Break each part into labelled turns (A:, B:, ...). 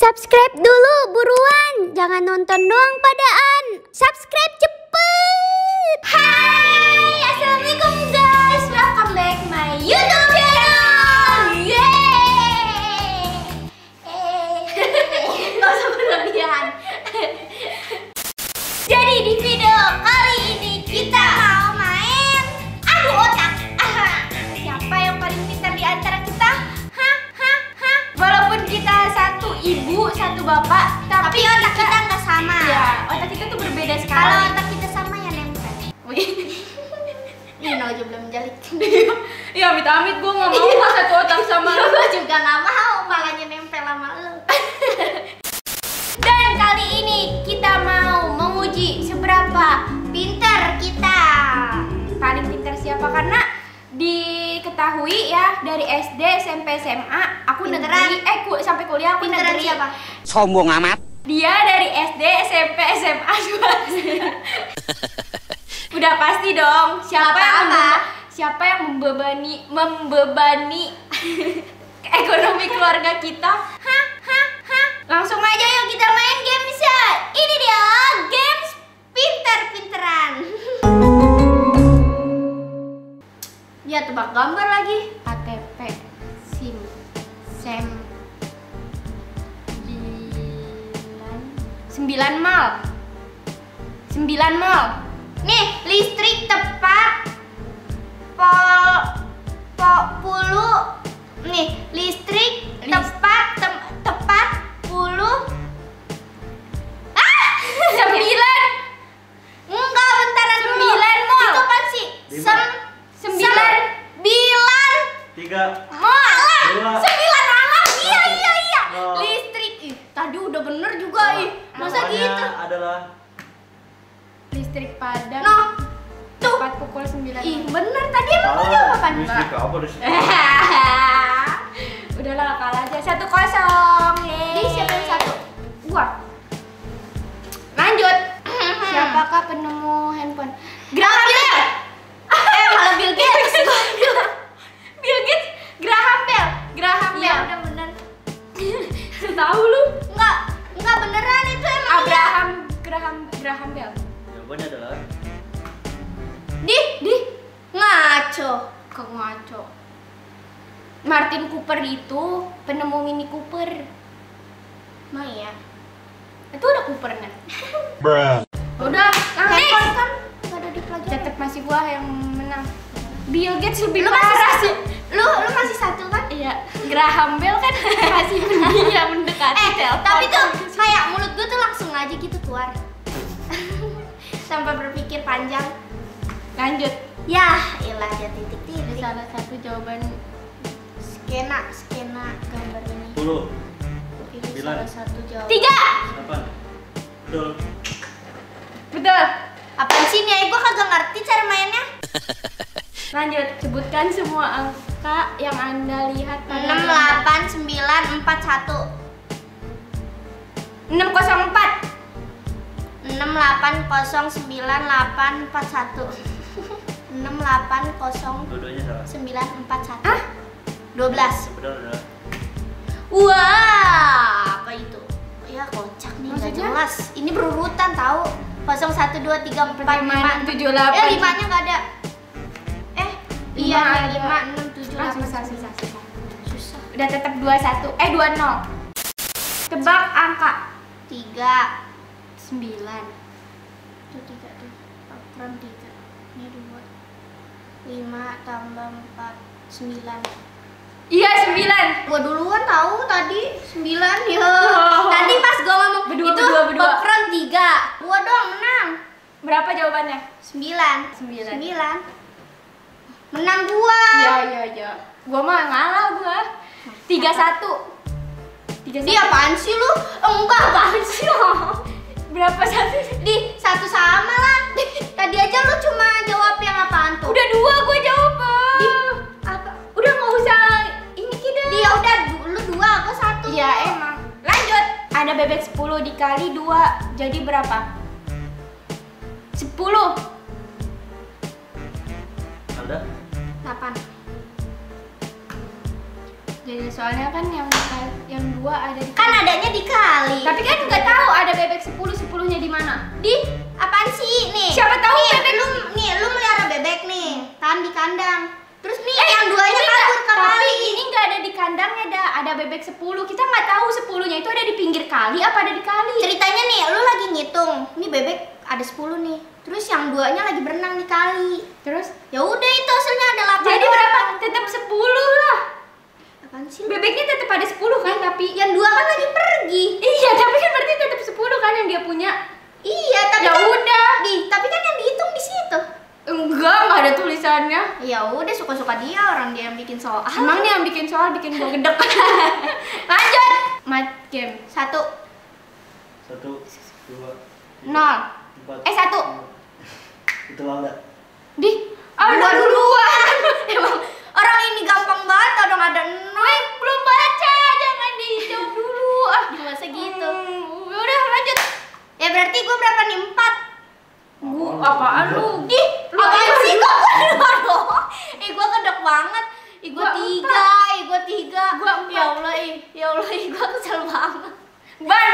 A: Subscribe dulu buruan, jangan nonton doang padaan. Subscribe cepet. Hai, assalamualaikum guys, welcome back my YouTube channel. Yeay. Gak usah berlebihan. Jadi di video kali ini kita mau main adu otak. Siapa yang paling pintar di antara kita? Walaupun kita satu ibu, satu bapak, tapi otak kita nggak sama. Ya, otak kita tuh berbeda sekali. Kalau otak kita sama ya nempel. Ini aja belum menjalik.
B: Ya amit-amit gue nggak mau satu otak sama lu.
A: Gue juga nggak mau, malahnya nempel sama lu. Dan kali ini kita mau menguji seberapa pintar kita. Paling pintar siapa? Karena diketahui ya dari SD, SMP, SMA aku negeri, sampai kuliah aku Pinteran negeri. siapa?
C: Sombong amat.
B: Dia dari SD, SMP, SMA juga. Udah pasti dong. Siapa yang membebani ekonomi keluarga kita? Langsung aja yuk kita main games ya. Ini dia games pinter-pinteran. Dia tebak gambar lagi. KTP, SIM, SEM 9 mal. 9 mal. Nih, listrik tepat puluh. Nih, listrik tepat 10. 9. Enggak, bentaran dulu. 9 mal. Itu kan sih? 9 bilan
D: 3
A: mal. 9
D: 2
A: alam. Iya.
D: Oh.
A: Listrik. Ih, tadi udah bener juga ih. Masa
D: Namanya
A: gitu?
D: adalah
B: Listrik padam.
A: Noh. Tuh.
B: Tepat pukul 9.
A: Ih, bener tadi emang mau jawab apaan?
D: listrik apa listrik?
B: Udahlah kalah aja. 1-0.
A: Di siapa yang satu?
B: Gua. Lanjut. Siapakah penemu handphone?
A: Graham Bell. Malah Bill Gates.
B: Bill Gates. Graham Bell.
A: Iya, udah bener.
B: Tahu lu?
A: Enggak beneran itu emang.
B: Graham Bell.
D: Jawabannya adalah
A: Di ngaco.
B: Kok ngaco? Martin Cooper itu penemu Mini Cooper.
A: Maya.
B: Itu udah Coopernya. Udah,
A: Handphone kan enggak ada di pelajaran.
B: tetap masih gua yang menang. Bill Gates lebih
A: Lu masih
B: parah
A: satu.
B: sih.
A: Lu masih satu kan?
B: Iya, Graham Bell kan masih mendekati telepon.
A: Tapi tuh kayak mulut gue tuh langsung aja gitu keluar. Tanpa berpikir panjang.
B: Lanjut.
A: Ya, ilah dia titik-titik.
B: Salah satu jawaban
A: Skena gambar ini.
D: 10
A: Pilih
D: 9
A: salah satu jawaban.
B: 3.
D: 8 Betul.
B: Betul.
A: Apaan sih nih? Gue kagak ngerti cara mainnya.
B: Lanjut, sebutkan semua angka yang Anda lihat pada
A: 689441.
B: 604.
A: 68098841. 680941.
D: Dua-duanya salah.
A: 12.
D: Benar adalah
A: Wah, apa itu? Ya kocak nih, nggak
B: Maksudnya?
A: jelas. Ini berurutan tahu. 0 1 2 3 4 5
B: 5, 6, 7, 8.
A: 5-nya nggak ada. Iya,
B: ada.
A: 5 6 7 8.
B: Susah.
A: Susah.
B: Udah tetap 21. 20. Tebak angka
A: 3
B: 9.
A: Tuh 3 tuh. Kurang 3. Ini 2. 5 tambah 4 9.
B: Iya, 9.
A: Gua duluan tahu tadi 9 ya.
B: Oh.
A: Tadi pas gua ngomong
B: Berdua,
A: itu
B: berdua.
A: Pokron 3. Gua dong menang.
B: Berapa jawabannya?
A: 9.
B: 9.
A: Menang gua.
B: Iya. Gua mah ngalah gua. 31.
A: Dia apaan sih lu? Enggak, apaan sih lo?
B: Berapa satu?
A: Di satu sama lah. Tadi aja lu cuma jawab yang apaan tuh?
B: Udah 2 gua jawab.
A: Apa?
B: Udah nggak usah ini kita.
A: Dia udah lu 2, gua 1.
B: Iya emang. Lanjut. Ada bebek 10 dikali 2 jadi berapa? 10.
D: ada
A: 8. Jadi soalnya kan yang 2 ada di
B: Kan adanya di kali.
A: Tapi kan nggak tahu ada bebek 10-10-nya di mana.
B: Di apaan sih nih?
A: Siapa tahu
B: nih,
A: bebek
B: lu melihara bebek nih, kan di kandang. Terus nih yang 2-nya
A: ini
B: kabur ke
A: tapi
B: kali.
A: ini nggak ada di kandangnya, ada bebek 10. Kita nggak tahu 10-nya itu ada di pinggir kali apa ada di kali.
B: Ceritanya nih, lu lagi ngitung. Nih bebek ada 10 nih. Terus yang 2-nya lagi berenang di kali.
A: Terus
B: Ya udah itu hasilnya ada 8.
A: jadi berapa? Tetap 10 lah.
B: Apaan sih?
A: Bebeknya tetap ada 10 kan, tapi
B: Yang 2 kan lagi pergi.
A: iya, tapi kan berarti tetap 10 kan yang dia punya.
B: Iya, tapi
A: Ya
B: kan
A: udah.
B: tapi kan yang dihitung di situ.
A: Enggak ada tulisannya.
B: Ya udah suka-suka dia, orang dia yang bikin soal.
A: Emang nih yang bikin soal bikin gua gedek. Lanjut. Mat game.
B: 1.
D: 1, 2,
A: 0.
D: 4.
A: 1.
D: Itu Laura.
A: Di. Ada duluan.
B: Emang orang ini gampang banget orang ada 0.
A: Belum baca, jangan dijawab dulu. Ah,
B: Masa gitu.
A: Udah lanjut.
B: Ya berarti gue berapa nih? 4.
A: Apaan lu?
B: Ih,
A: Lu
B: apaan
A: aja
B: sih?
A: dulu.
B: Kok gue doang? Gue kedek banget. Gue
A: Gua
B: 3. Gue 3.
A: Gua 4.
B: Ya Allah, ya Allah, gue kesel banget.
A: Ban.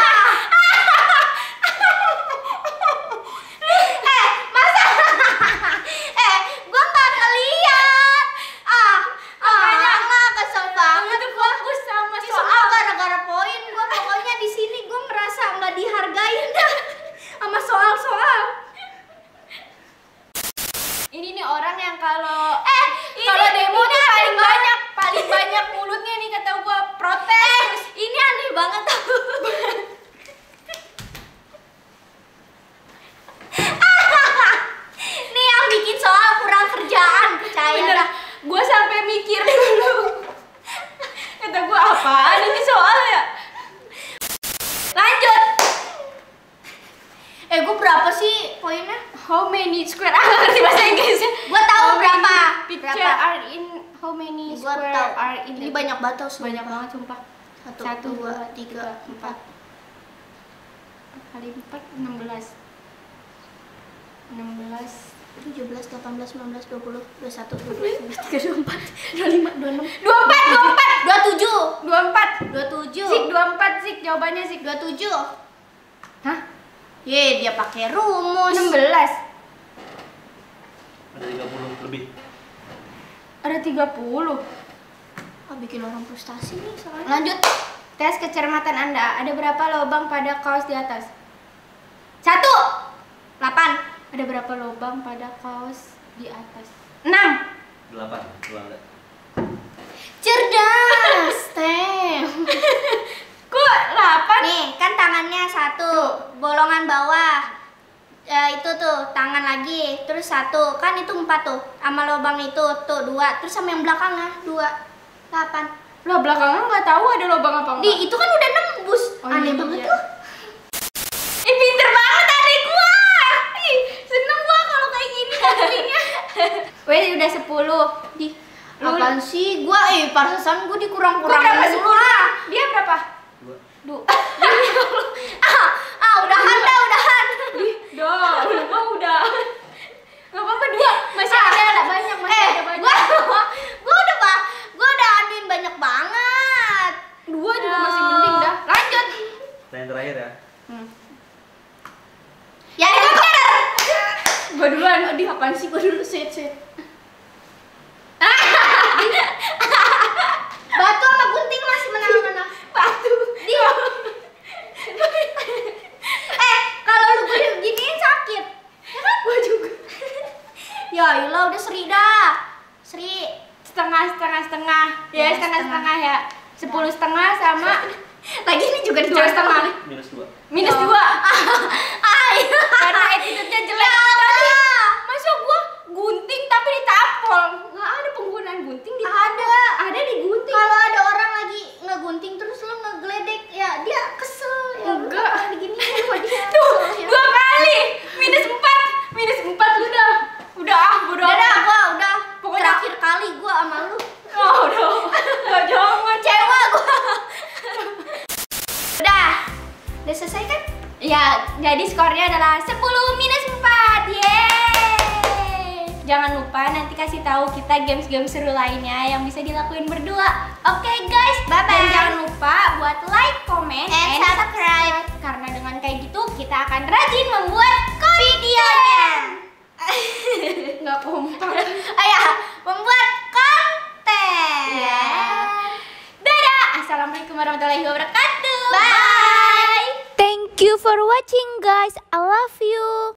B: Gue gak ngeliat. Makanya kesel banget.
A: Itu fokus sama
B: Semua
A: soal.
B: gara-gara poin. Gue pokoknya di sini gue merasa nggak dihargain dah sama soal-soal.
A: Ini nih orang yang kalau
B: Ini
A: demo nih
B: aneh
A: paling banyak mulutnya nih kata gua protes.
B: Ini aneh banget tau. Nih yang bikin soal kurang kerjaan, percaya
A: Bener,
B: dah.
A: gua sampai mikir dulu. Kata gua apaan ini soal ya? Lanjut.
B: Gue berapa sih poinnya?
A: How many square? Ah, ngerti bahasa Inggrisnya.
B: Gue tahu
A: How
B: berapa.
A: many picture
B: Berapa?
A: are in how many
B: Gua
A: square
B: tahu.
A: are in
B: Ini
A: the-
B: banyak banget tau.
A: banyak banget sumpah.
B: 1, 2, 3, 4.
A: Kali 4 16. 16
B: 17, 18, 19, 20, 21, 22, 23, 24, 25, 26,
A: 24
B: 27,
A: 24
B: 27,
A: Zik 24 Zik jawabannya Zik
B: 27.
A: Hah?
B: Ye, dia pakai rumus.
A: 16
D: Ada 30 lebih.
A: ada 30.
B: Bikin orang frustasi nih soalnya.
A: Lanjut. Tes kecermatan Anda. Ada berapa lubang pada kaos di atas? 1.
B: 8.
A: Ada berapa lubang pada kaos di atas? 6.
D: 8. Itu Laura.
B: Cerdas, Teh.
A: Kok 8?
B: Nih, kan tangannya 1, bolongan bawah. Itu tuh, tangan lagi, terus 1. Kan itu 4 tuh. Sama lubang itu tuh 2, terus sama yang belakangnya 2. 8.
A: Lah belakangnya nggak tahu ada lubang apa enggak.
B: Di itu kan udah nembus.
A: Oh,
B: Aneh
A: iya.
B: banget tuh.
A: Pinter banget adik gua. Ih, seneng gua kalau kayak gini hasilnya. Weh, udah 10. Di
B: Apaan sih? Gua parasan gua
A: Gua
B: dikurang-kurangin
A: berapa
B: dulu
A: 10?
B: lah.
A: Dia berapa?
D: 2.
B: Udahan dah, udahan.
A: Dah, gua udah. Gak apa-apa 2. Masih ada banyak, masih ada banyak.
B: Gua udah aduin banyak banget.
A: 2 juga masih mending dah. Lanjut.
D: Pertanyaan terakhir ya.
B: Ya itu bener.
A: Gua duluan.
B: Di apaan sih? Gua dulu sit. Batu sama gunting masih menang-menang.
A: Batu.
B: Dia. Kalau lu giniin sakit. Ya kan?
A: Gua juga.
B: Ya iyalah udah Sri dah. Sri.
A: Setengah. Ya,
B: Ya,
A: setengah ya. 10,5 sama
B: Lagi ini juga
A: 2,5.
D: -2.
A: Minus 2.
B: Iya.
A: Karena attitude-nya jelek. Tadi masa gua gunting tapi ditampol. Nggak ada penggunaan gunting di ada di gunting.
B: Kalau ada orang lagi ngegunting terus lu ngegeledek, ya dia kesel. Ya lu
A: Enggak.
B: kenapa diginiin sama dia.
A: Tuh,
B: Kesel, ya.
A: 2 kali. Minus 4 udah. Udah bodo
B: Udah dah,
A: amat.
B: gua udah
A: Pokoknya-
B: terakhir kali gua sama lu.
A: Oh, udah. Enggak jangan.
B: Kecewa gua. Udah selesai kan?
A: Ya, jadi skornya adalah 10 minus 4. Yeay. jangan lupa nanti kasih tahu kita games-games seru lainnya yang bisa dilakuin berdua. Oke guys,
B: Bye-bye.
A: dan jangan lupa buat like, comment,
B: And subscribe.
A: karena dengan kayak gitu kita akan rajin membuat videonya. Nggak kompak.
B: Ayo, membuat konten.
A: Ya. Dadah. Assalamualaikum warahmatullahi wabarakatuh.
B: Bye.
A: Thank you for watching guys. I love you.